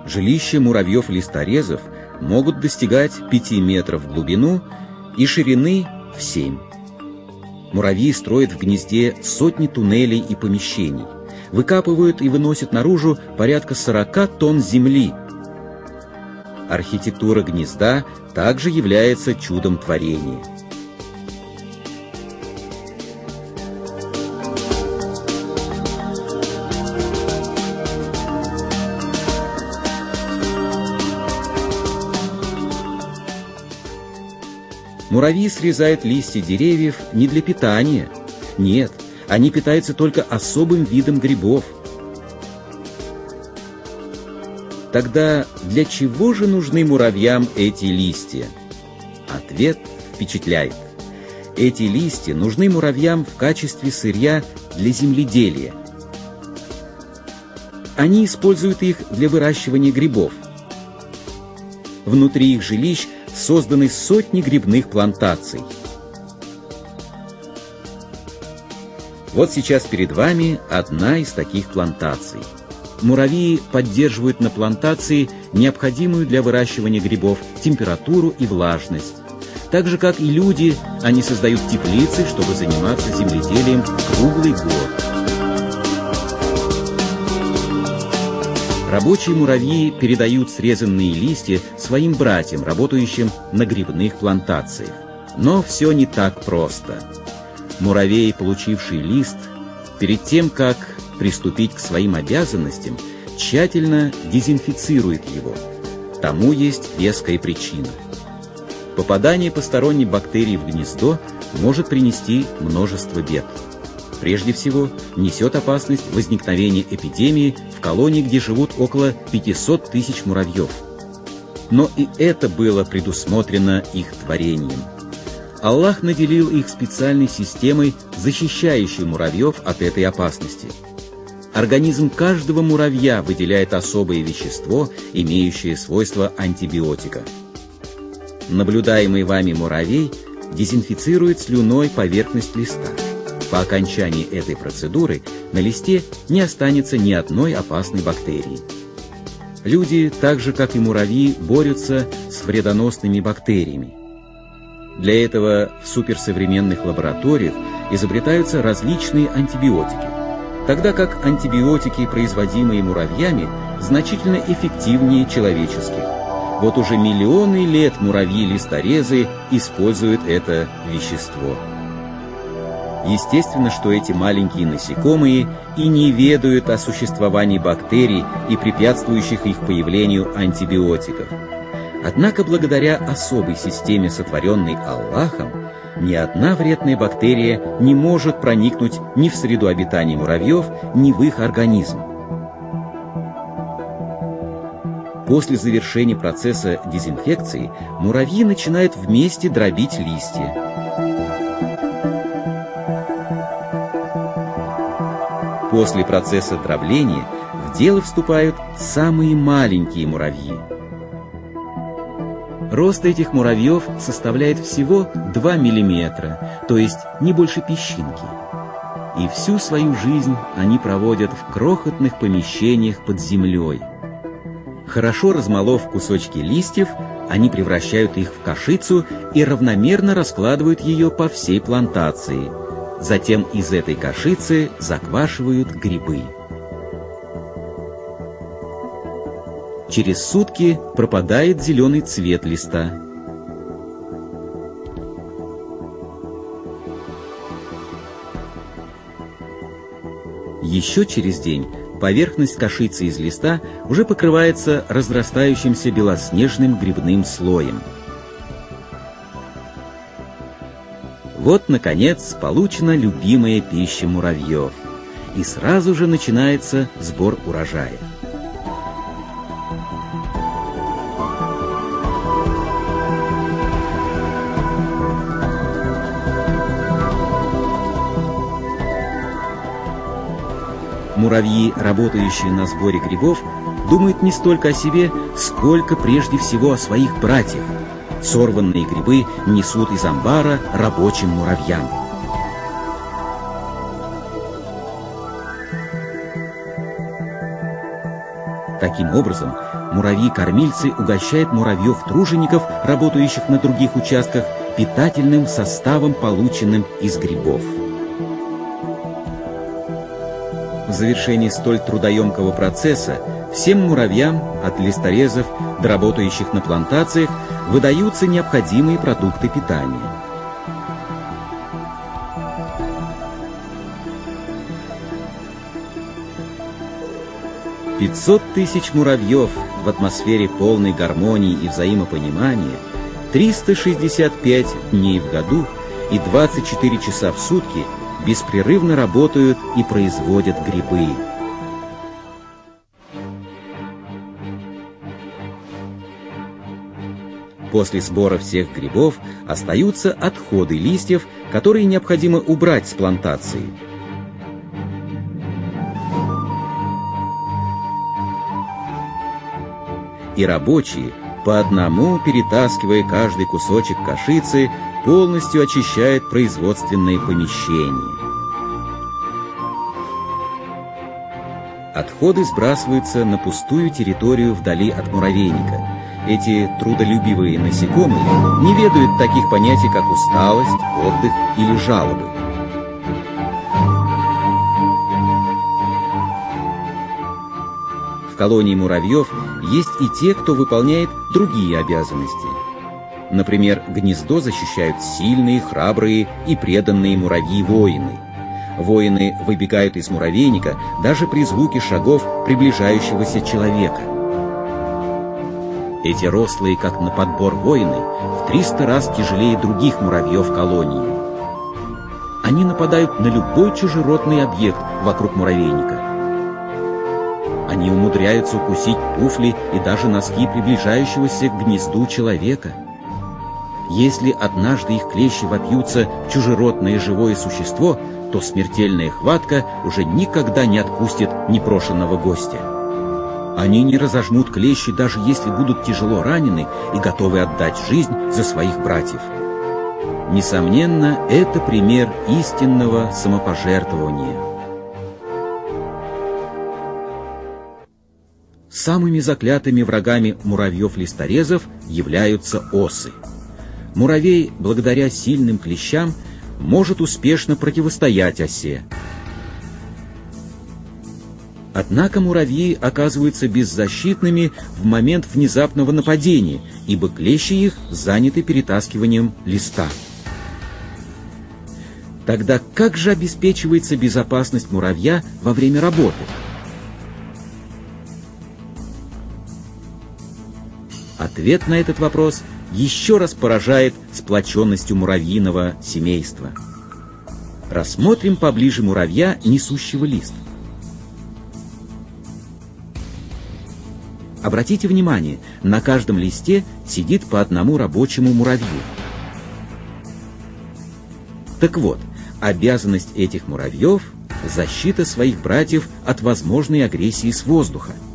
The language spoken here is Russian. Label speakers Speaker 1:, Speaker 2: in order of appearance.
Speaker 1: Жилища муравьев-листорезов могут достигать 5 метров в глубину и ширины в 7. Муравьи строят в гнезде сотни туннелей и помещений, выкапывают и выносят наружу порядка 40 тонн земли. Архитектура гнезда также является чудом творения. Муравьи срезают листья деревьев не для питания. Нет, они питаются только особым видом грибов. Тогда для чего же нужны муравьям эти листья? Ответ впечатляет. Эти листья нужны муравьям в качестве сырья для земледелия. Они используют их для выращивания грибов. Внутри их жилищ созданы сотни грибных плантаций. Вот сейчас перед вами одна из таких плантаций. Муравьи поддерживают на плантации необходимую для выращивания грибов температуру и влажность. Так же, как и люди, они создают теплицы, чтобы заниматься земледелием круглый год. Рабочие муравьи передают срезанные листья своим братьям, работающим на грибных плантациях. Но все не так просто. Муравей, получивший лист, перед тем, как приступить к своим обязанностям, тщательно дезинфицирует его. Тому есть веская причина. Попадание посторонней бактерии в гнездо может принести множество бед. Прежде всего, несет опасность возникновения эпидемии в колонии, где живут около 500 тысяч муравьев. Но и это было предусмотрено их творением. Аллах наделил их специальной системой, защищающей муравьев от этой опасности. Организм каждого муравья выделяет особое вещество, имеющее свойства антибиотика. Наблюдаемый вами муравей дезинфицирует слюной поверхность листа. По окончании этой процедуры на листе не останется ни одной опасной бактерии. Люди, так же как и муравьи, борются с вредоносными бактериями. Для этого в суперсовременных лабораториях изобретаются различные антибиотики, тогда как антибиотики, производимые муравьями, значительно эффективнее человеческих. Вот уже миллионы лет муравьи-листорезы используют это вещество. Естественно, что эти маленькие насекомые и не ведают о существовании бактерий и препятствующих их появлению антибиотиков. Однако, благодаря особой системе, сотворенной Аллахом, ни одна вредная бактерия не может проникнуть ни в среду обитания муравьев, ни в их организм. После завершения процесса дезинфекции муравьи начинают вместе дробить листья. После процесса дробления в дело вступают самые маленькие муравьи. Рост этих муравьев составляет всего 2 мм, то есть не больше песчинки. И всю свою жизнь они проводят в крохотных помещениях под землей. Хорошо размолов кусочки листьев, они превращают их в кашицу и равномерно раскладывают ее по всей плантации. Затем из этой кашицы заквашивают грибы. Через сутки пропадает зеленый цвет листа. Еще через день поверхность кашицы из листа уже покрывается разрастающимся белоснежным грибным слоем. Вот, наконец, получена любимая пища муравьев. И сразу же начинается сбор урожая. Муравьи, работающие на сборе грибов, думают не столько о себе, сколько прежде всего о своих братьях. Сорванные грибы несут из амбара рабочим муравьям. Таким образом, муравьи-кормильцы угощают муравьев-тружеников, работающих на других участках, питательным составом, полученным из грибов. В завершении столь трудоемкого процесса всем муравьям, от листорезов до работающих на плантациях, выдаются необходимые продукты питания. «500 тысяч муравьев в атмосфере полной гармонии и взаимопонимания, 365 дней в году и 24 часа в сутки беспрерывно работают и производят грибы». После сбора всех грибов остаются отходы листьев, которые необходимо убрать с плантации. И рабочие, по одному перетаскивая каждый кусочек кашицы, полностью очищают производственные помещения. Отходы сбрасываются на пустую территорию вдали от муравейника. Эти трудолюбивые насекомые не ведают таких понятий, как усталость, отдых или жалобы. В колонии муравьев есть и те, кто выполняет другие обязанности. Например, гнездо защищают сильные, храбрые и преданные муравьи-воины. Воины выбегают из муравейника даже при звуке шагов приближающегося человека. Эти рослые, как на подбор воины, в 300 раз тяжелее других муравьев колонии. Они нападают на любой чужеродный объект вокруг муравейника. Они умудряются укусить туфли и даже носки приближающегося к гнезду человека. Если однажды их клещи вопьются в чужеродное живое существо, то смертельная хватка уже никогда не отпустит непрошенного гостя. Они не разожмут клещи, даже если будут тяжело ранены и готовы отдать жизнь за своих братьев. Несомненно, это пример истинного самопожертвования. Самыми заклятыми врагами муравьев-листорезов являются осы. Муравей, благодаря сильным клещам, может успешно противостоять осе. Однако муравьи оказываются беззащитными в момент внезапного нападения, ибо клещи их заняты перетаскиванием листа. Тогда как же обеспечивается безопасность муравья во время работы? Ответ на этот вопрос еще раз поражает сплоченностью муравьиного семейства. Рассмотрим поближе муравья, несущего лист. Обратите внимание, на каждом листе сидит по одному рабочему муравью. Так вот, обязанность этих муравьев – защита своих братьев от возможной агрессии с воздуха.